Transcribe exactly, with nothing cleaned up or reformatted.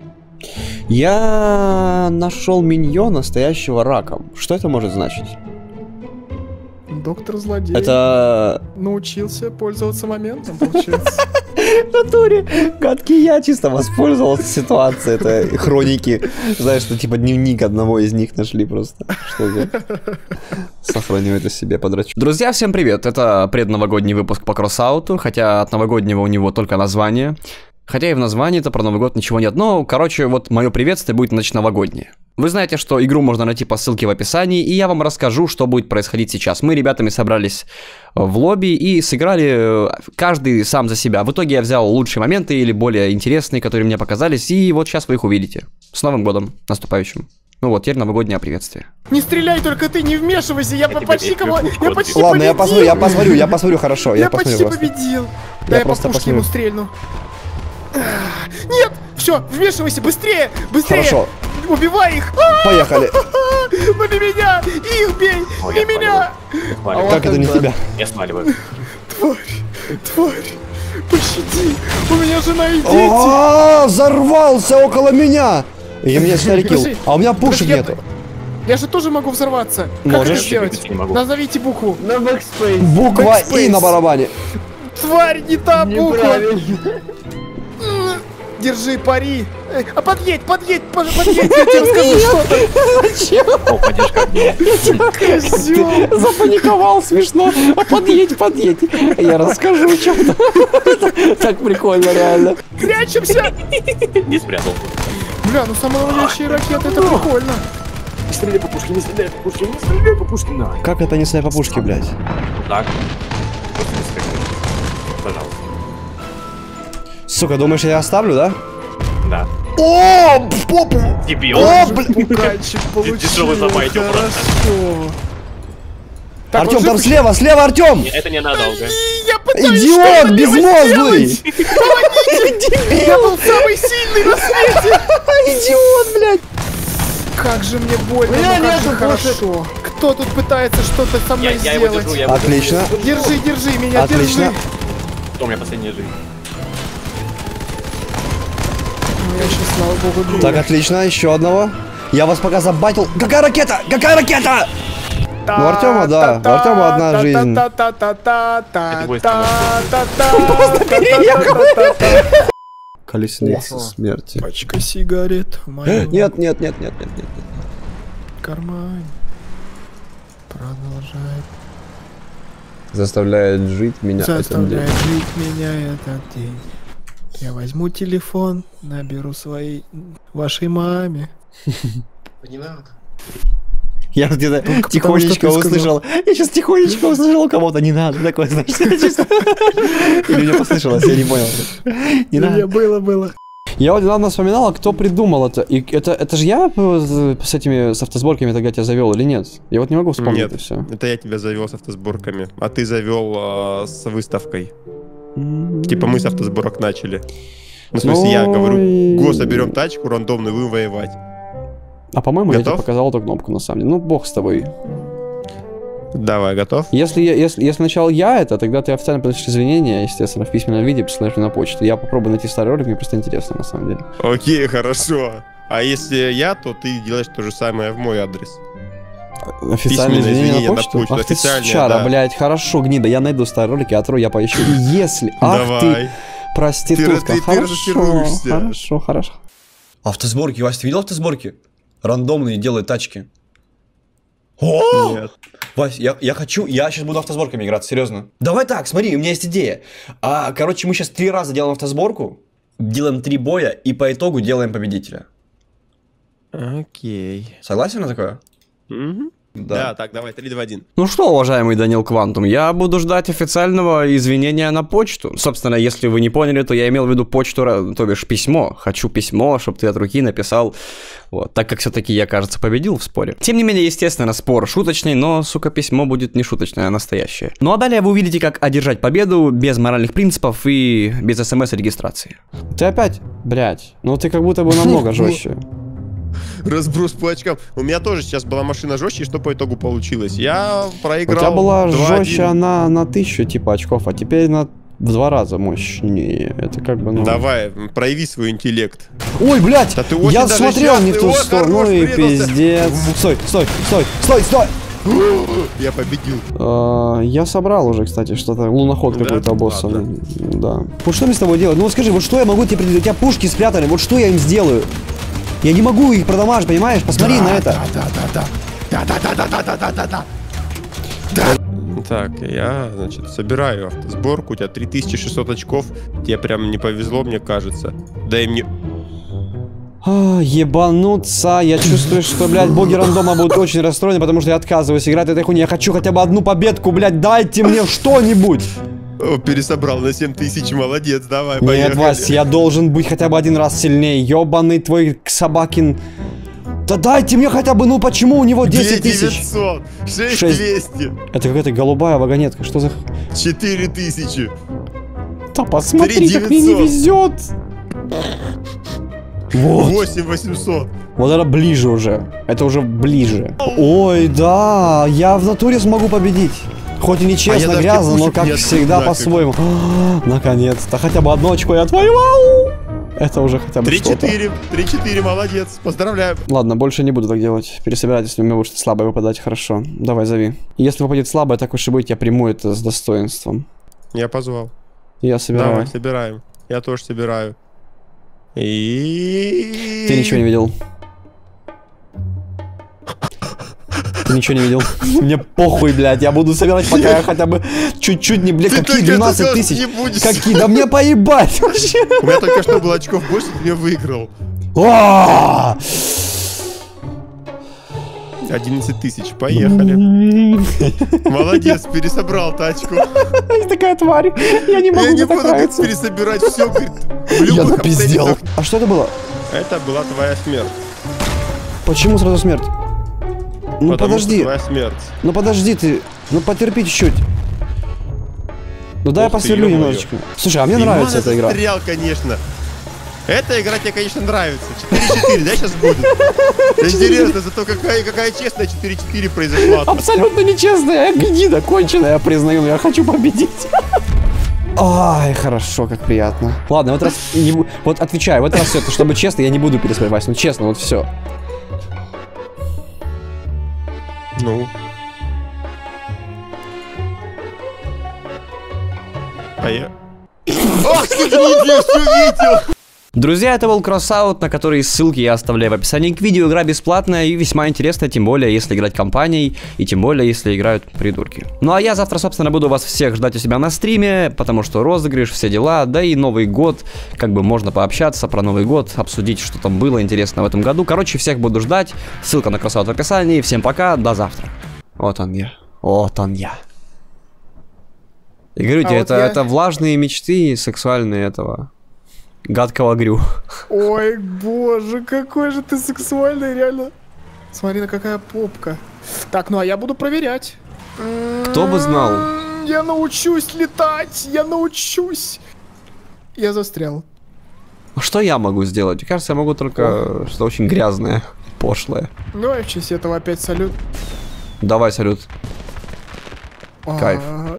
Я нашел миньона, стоящего раком. Что это может значить? Доктор злодей. Это... Научился пользоваться моментом, получается. В натуре, гадкий я чисто воспользовался ситуацией. Это хроники. Знаешь, что типа дневник одного из них нашли просто. Что я сохраню это себе, подрачу. Друзья, всем привет. Это предновогодний выпуск по кроссауту. Хотя от новогоднего у него только название. Хотя и в названии-то про Новый год ничего нет. Но, короче, вот мое приветствие будет, значит, новогоднее. Вы знаете, что игру можно найти по ссылке в описании, и я вам расскажу, что будет происходить сейчас. Мы ребятами собрались в лобби и сыграли каждый сам за себя. В итоге я взял лучшие моменты или более интересные, которые мне показались, и вот сейчас вы их увидите. С Новым годом наступающим. Ну вот, теперь новогоднее приветствие. Не стреляй, только ты не вмешивайся, я, я почти кого... Я почти Ладно, победил. я посмотрю, я посмотрю, я посмотрю, хорошо. Я, я почти просто. победил. Я Да я по просто пушке посмотрю. ему стрельну. Нет, все, вмешивайся, быстрее, быстрее. Хорошо. Убивай их. Поехали. Ну не меня, их бей, О, не я меня. сваливаю. Как это не тебя? Я сваливаю. Тварь, тварь, пощади, у меня жена и дети. О, взорвался около меня. И меня сняли килл. Подожди, А у меня пушек подожди, нету. Я же тоже могу взорваться. Как Можешь? это сделать? Я не могу. Назовите букву. На бэкспейс. Буква Backspace. И на барабане. Тварь, не та буква. Неправильно. М, Держи пари. Э, А подъедь, подъедь, под- подъедь, я тебе расскажу что-то. Зачем? О, поддержь ко мне. Козёл. Запаниковал, смешно. А подъедь, подъедь. Я расскажу что-то. Так прикольно, реально. Прячемся. Не спрятал. Бля, ну самоловящие ракеты, это прикольно. Не стреляй по пушке, не стреляй по пушке, не стреляй по пушке, на. Как это не по пушке, блядь? Так. Просто не стреляй. Пожалуйста. Сука, думаешь, я оставлю, да? Да. О, в попу! Дебил. О, блин! Пуканчик получил. Дешёвый забайтил просто. Хорошо. Так, Артем, он там жив? слева, слева, Артем! Это ненадолго. Я пытаюсь Идиот, что-то безмозглый! сделать. Помогите! Я был самый сильный на свете! Идиот, блядь! Как же мне больно, Бля, но как нету же хорошо. Кто тут пытается что-то со Я, мной я его сделать? держу, я его Отлично. Держи, держи меня, Отлично. держи. Что у меня последняя жизнь? Ну, я сейчас, слава богу, думаю. Так, отлично, еще одного. Я вас пока забатил. Какая ракета? Какая ракета? Ну, у Артема, да, у Артема одна жизнь. Это будет само Колесница смерти. Пачка сигарет в моем Нет, нет, нет, нет, нет, нет. кармане. Продолжает. Заставляет жить меня этот Заставляет день. жить меня этот день. Я возьму телефон, наберу своей вашей маме. Не надо. Я где-то потому что тихонечко ты сказал. услышал. Я сейчас тихонечко услышал у кого-то. Не надо такое, знаешь, чисто. Или мне послышалось, я не понял. Не надо. Было, было. Я вот недавно вспоминал, а кто придумал это. И это, это же я э, с этими с автосборками тогда тебя завел или нет? Я вот не могу вспомнить Нет, это все. это я тебя завел с автосборками, а ты завел а, с выставкой. Типа мы с автосборок начали. Ну, в смысле, я Ну говорю, и- го, соберем тачку, рандомную, будем воевать. А по-моему, я тебе Готов? показал эту кнопку на самом деле. Ну, бог с тобой. Давай, готов? Если, я- если, если сначала я это, тогда ты официально приносишь извинения, естественно, в письменном виде, присылаешь мне на почту. Я попробую найти старый ролик, мне просто интересно, на самом деле. Окей, хорошо. А если я, то ты делаешь то же самое в мой адрес. Официальные Письменное извинения извинение на на почту? почту, Ах ты официальное, сучара, да. блядь, хорошо, гнида, я найду старый ролик, я отру, я поищу. И если... Ах ты, Давай. проститутка, Ты- ты- ты хорошо, разочаруешься. хорошо, хорошо. Автосборки, Вася, ты видел автосборки? Рандомные делают тачки. О! Нет. Вась, я, я хочу, я сейчас буду автосборками играть, серьезно. Давай так, смотри, у меня есть идея. А, короче, мы сейчас три раза делаем автосборку, делаем три боя и по итогу делаем победителя. Окей. Согласен на такое? Мгм. Да, так, давай, три, два, один. Ну что, уважаемый Данил Квантум, я буду ждать официального извинения на почту. Собственно, если вы не поняли, то я имел в виду почту, ра- то бишь письмо. Хочу письмо, чтобы ты от руки написал. Вот, так как все-таки я, кажется, победил в споре. Тем не менее, естественно, спор шуточный, но, сука, письмо будет не шуточное, а настоящее. Ну а далее вы увидите, как одержать победу без моральных принципов и без смс-регистрации. Ты опять, блядь, ну ты как будто бы намного жестче. Разброс по очкам. У меня тоже сейчас была машина жестче, и что по итогу получилось? Я проиграл. У тебя была два один. жестче на, на тысячу типа очков, а теперь на в два раза мощнее. Это как бы, ну... Давай, прояви свой интеллект. Ой, блядь! Да ты очень Я даже смотрел не в ту счастный. О, сторону. Ну хорош, и врезался. пиздец. Стой, стой, стой, стой, стой! Я победил. А, я собрал уже, кстати, что-то. Луноход Да? какой-то босса. Ладно. Да. Вот что мне с тобой делать? Ну вот скажи, вот что я могу тебе предложить? У тебя пушки спрятаны, вот что я им сделаю? Я не могу их продамажить, понимаешь? Посмотри на это. Так, я, значит, собираю автосборку. У тебя три тысячи шестьсот очков. Тебе прям не повезло, мне кажется. Дай мне... А, ебануться. Я чувствую, что, блядь, боги рандома будут очень расстроены, потому что я отказываюсь играть в этой хуйне. Я хочу хотя бы одну победку, блядь, дайте мне что-нибудь. О, пересобрал на семь тысяч, молодец, давай, Нет, поехали. Вась, я должен быть хотя бы один раз сильнее. Ёбаный твой собакин. Да дайте мне хотя бы, ну почему у него десять тысяч? девятьсот, шесть Шесть. двести, Это какая-то голубая вагонетка, что за... четыре тысячи. Да посмотри, три как мне не девятьсот. везет. Вот. восемь восемьсот. Вот это ближе уже. Это уже ближе. Ой, да, я в натуре смогу победить. Хоть и А я нечестно, даже грязно, но пушек как не открыл, всегда нафиг. по-своему. А, наконец-то, хотя бы одно очко я отвоевал. Это уже хотя бы что-то. три-четыре, три-четыре, молодец, поздравляю. Ладно, больше не буду так делать. Пересобирать, если у меня будет что-то слабое выпадать, хорошо. Давай, зови. Если выпадет слабое, так уж и быть, я приму это с достоинством. Я позвал. Я собираю. Давай, собираем. Я тоже собираю. И... Ты ничего не видел. Ты ничего не видел. Мне похуй, блядь, я буду собирать, пока я хотя бы чуть-чуть не, блядь, Ты какие только двенадцать это тысяч. не будешь. Какие, да мне поебать вообще. У меня только что было очков больше, ты меня выиграл. А! одиннадцать тысяч, поехали. Молодец, пересобрал тачку. Есть такая тварь. Я не могу, Я не мне так буду говорит, нравится. пересобирать все, говорит, в Я любых напиздел. обстоятельствах. А что это было? Это была твоя смерть. Почему сразу смерть? Ну Потому подожди. что твоя смерть. Ну подожди ты, ну потерпи чуть-чуть. Ну дай я Ух ты, посверлю ё-моё. немножечко. Слушай, а мне И нравится мало эта игра. застрял, конечно. Эта игра тебе, конечно, нравится. четыре-четыре, да, сейчас будет? Интересно, зато какая, какая честная четыре-четыре произошла. Абсолютно нечестная, гнида конченая, я признаю, но я хочу победить. Ай, хорошо, как приятно. Ладно, в этот раз, не, бу- вот отвечаю, в этот раз все, чтобы честно, я не буду пересмотреть, ну честно, вот все. Ну. А я... Ах ты, гнида, все видел! Друзья, это был Crossout, на который ссылки я оставляю в описании к видео. Игра бесплатная и весьма интересная, тем более, если играть компанией, и тем более, если играют придурки. Ну а я завтра, собственно, буду вас всех ждать у себя на стриме, потому что розыгрыш, все дела, да и Новый год, как бы можно пообщаться про Новый год, обсудить, что там было интересно в этом году. Короче, всех буду ждать, ссылка на Crossout в описании. Всем пока, до завтра. Вот он я, вот он я. И говорю тебе, А вот это, я- это влажные мечты сексуальные этого гадкого Грю. Ой, боже, какой же ты сексуальный, реально. Смотри, на какая попка. Так, ну а я буду проверять. Кто бы знал. М, Я научусь летать, я научусь. Я застрял. А что я могу сделать? Мне кажется, я могу только что-то очень грязное, пошлое. Ну и в честь этого опять салют. Давай, салют. Кайф. А,